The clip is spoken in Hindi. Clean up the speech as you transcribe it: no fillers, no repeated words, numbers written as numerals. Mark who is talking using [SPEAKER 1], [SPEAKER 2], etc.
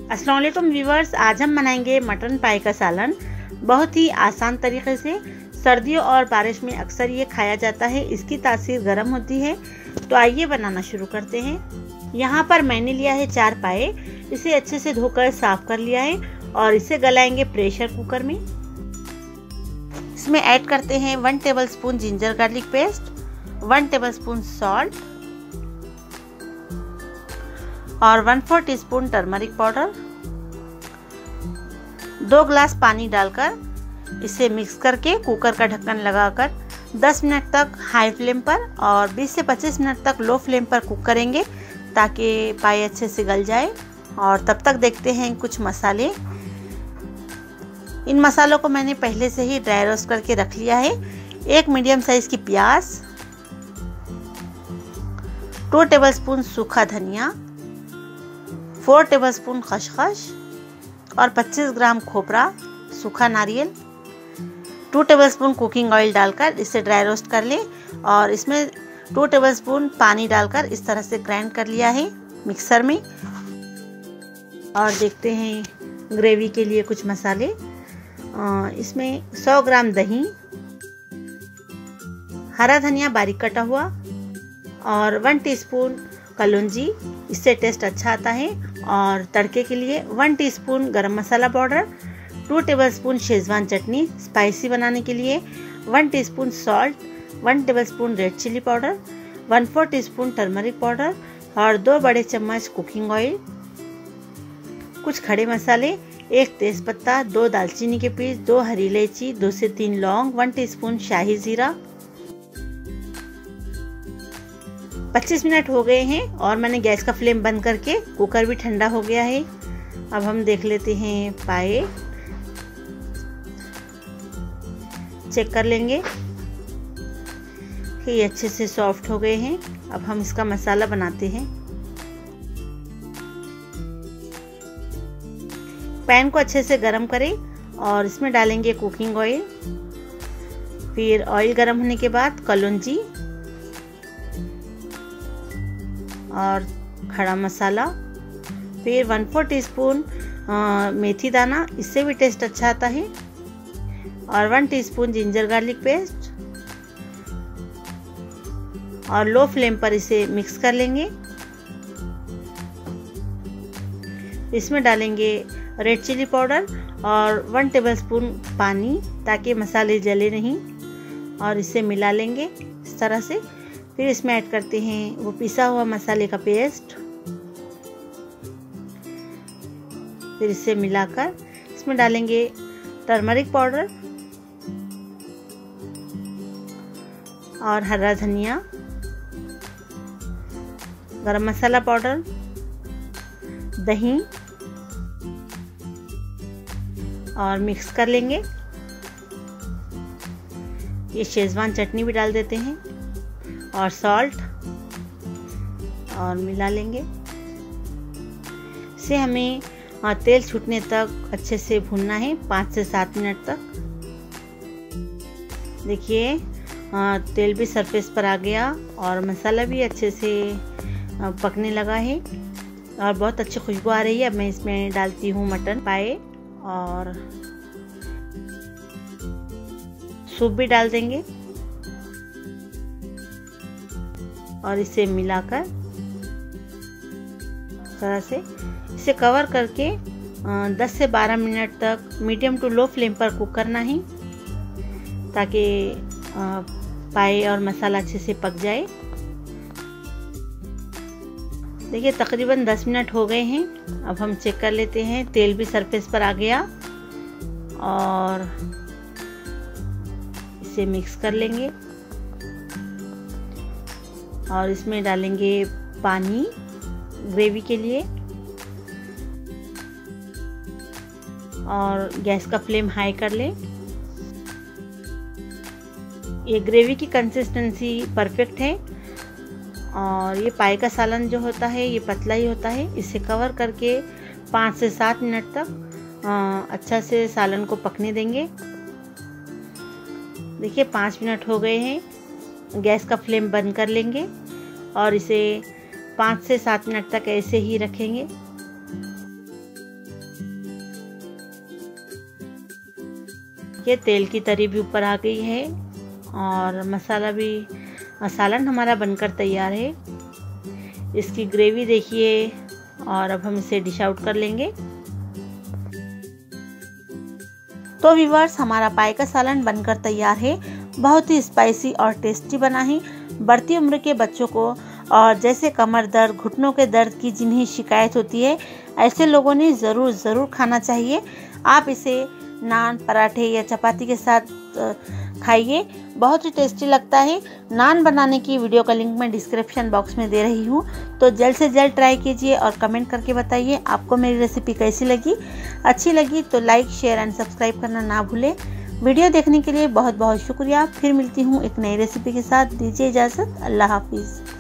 [SPEAKER 1] अस्सलाम वालेकुम व्यूवर्स, आज हम बनाएंगे मटन पाई का सालन। बहुत ही आसान तरीके से सर्दियों और बारिश में अक्सर ये खाया जाता है। इसकी तासीर गर्म होती है। तो आइए बनाना शुरू करते हैं। यहाँ पर मैंने लिया है 4 पाए। इसे अच्छे से धोकर साफ कर लिया है और इसे गलाएंगे प्रेशर कुकर में। इसमें ऐड करते हैं 1 tablespoon ginger garlic paste, 1 tablespoon salt और 1/4 टीस्पून टर्मरिक पाउडर। 2 ग्लास पानी डालकर इसे मिक्स करके कुकर का ढक्कन लगाकर 10 मिनट तक हाई फ्लेम पर और 20 से 25 मिनट तक लो फ्लेम पर कुक करेंगे ताकि पाई अच्छे से गल जाए। और तब तक देखते हैं कुछ मसाले। इन मसालों को मैंने पहले से ही ड्राई रोस्ट करके रख लिया है। 1 मीडियम साइज की प्याज, 2 टेबलस्पून सूखा धनिया, 4 टेबलस्पून खसखस और 25 ग्राम खोपरा, सूखा नारियल, 2 टेबलस्पून कुकिंग ऑयल डालकर इसे ड्राई रोस्ट कर लें और इसमें 2 टेबलस्पून पानी डालकर इस तरह से ग्राइंड कर लिया है मिक्सर में। और देखते हैं ग्रेवी के लिए कुछ मसाले। इसमें 100 ग्राम दही, हरा धनिया बारीक कटा हुआ और 1 टीस्पून कलौंजी, इससे टेस्ट अच्छा आता है। और तड़के के लिए 1 teaspoon garam masala powder, 2 tablespoon Schezwan chutney spicy बनाने के लिए, 1 teaspoon salt, 1 tablespoon red chilli powder, 1/4 teaspoon turmeric powder और 2 बड़े चम्मच कुकिंग ऑयल। कुछ खड़े मसाले, 1 तेज़पत्ता, 2 दालचीनी के पीस, 2 हरी इलायची, 2 से 3 लौंग, 1 टीस्पून शाही जीरा। 25 मिनट हो गए हैं और मैंने गैस का फ्लेम बंद करके कुकर भी ठंडा हो गया है। अब हम देख लेते हैं पाए, चेक कर लेंगे कि ये अच्छे से सॉफ्ट हो गए हैं। अब हम इसका मसाला बनाते हैं। पैन को अच्छे से गरम करें और इसमें डालेंगे कुकिंग ऑयल। फिर ऑयल गरम होने के बाद कलौंजी और खड़ा मसाला, फिर 1/4 टीस्पून मेथी दाना, इससे भी टेस्ट अच्छा आता है, और 1 टीस्पून जिंजर गार्लिक पेस्ट और लो फ्लेम पर इसे मिक्स कर लेंगे। इसमें डालेंगे रेड चिली पाउडर और 1 टेबलस्पून पानी ताकि मसाले जले नहीं और इसे मिला लेंगे इस तरह से। फिर इसमें ऐड करते हैं वो पिसा हुआ मसाले का पेस्ट। फिर इसे मिलाकर इसमें डालेंगे टर्मरिक पाउडर और हरा धनिया, गरम मसाला पाउडर, दही और मिक्स कर लेंगे। ये शेजवान चटनी भी डाल देते हैं और सॉल्ट और मिला लेंगे। इसे हमें तेल छूटने तक अच्छे से भूनना है 5 से 7 मिनट तक। देखिए तेल भी सरफेस पर आ गया और मसाला भी अच्छे से पकने लगा है और बहुत अच्छी खुशबू आ रही है। अब मैं इसमें डालती हूँ मटन पाए और सूप भी डाल देंगे और इसे मिलाकर तरह से इसे कवर करके 10 से 12 मिनट तक मीडियम टू लो फ्लेम पर कुक करना है ताकि पाए और मसाला अच्छे से पक जाए। देखिए तकरीबन 10 मिनट हो गए हैं। अब हम चेक कर लेते हैं। तेल भी सरफेस पर आ गया और इसे मिक्स कर लेंगे और इसमें डालेंगे पानी ग्रेवी के लिए और गैस का फ्लेम हाई कर लें। ये ग्रेवी की कंसिस्टेंसी परफेक्ट है और ये पाई का सालन जो होता है ये पतला ही होता है। इसे कवर करके 5 से 7 मिनट तक अच्छा से सालन को पकने देंगे। देखिए 5 मिनट हो गए हैं। गैस का फ्लेम बंद कर लेंगे और इसे 5 से 7 मिनट तक ऐसे ही रखेंगे। देखिए तेल की तरी भी ऊपर आ गई है और सालन हमारा बनकर तैयार है। इसकी ग्रेवी देखिए और अब हम इसे डिश आउट कर लेंगे। तो व्यूअर्स, हमारा पाई का सालन बनकर तैयार है। बहुत ही स्पाइसी और टेस्टी बना है। बढ़ती उम्र के बच्चों को और जैसे कमर दर्द, घुटनों के दर्द की जिन्हें शिकायत होती है, ऐसे लोगों ने ज़रूर खाना चाहिए। आप इसे नान, पराठे या चपाती के साथ खाइए, बहुत ही टेस्टी लगता है। नान बनाने की वीडियो का लिंक मैं डिस्क्रिप्शन बॉक्स में दे रही हूँ, तो जल्द से जल्द ट्राई कीजिए और कमेंट करके बताइए आपको मेरी रेसिपी कैसी लगी। अच्छी लगी तो लाइक, शेयर एंड सब्सक्राइब करना ना भूलें। वीडियो देखने के लिए बहुत बहुत शुक्रिया। फिर मिलती हूँ एक नई रेसिपी के साथ। दीजिए इजाज़त। अल्लाह हाफिज़।